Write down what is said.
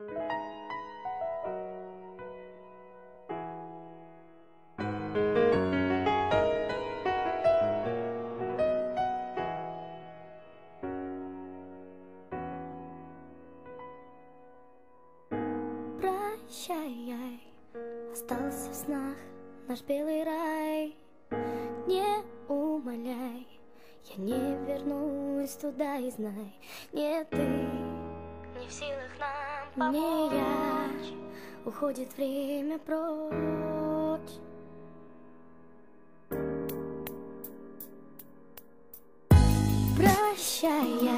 Прощай, остался в снах наш белый рай. Не умоляй, я не вернусь туда, и знай, не ты, не в силах нам помочь. Не я, уходит время прочь. Прощай,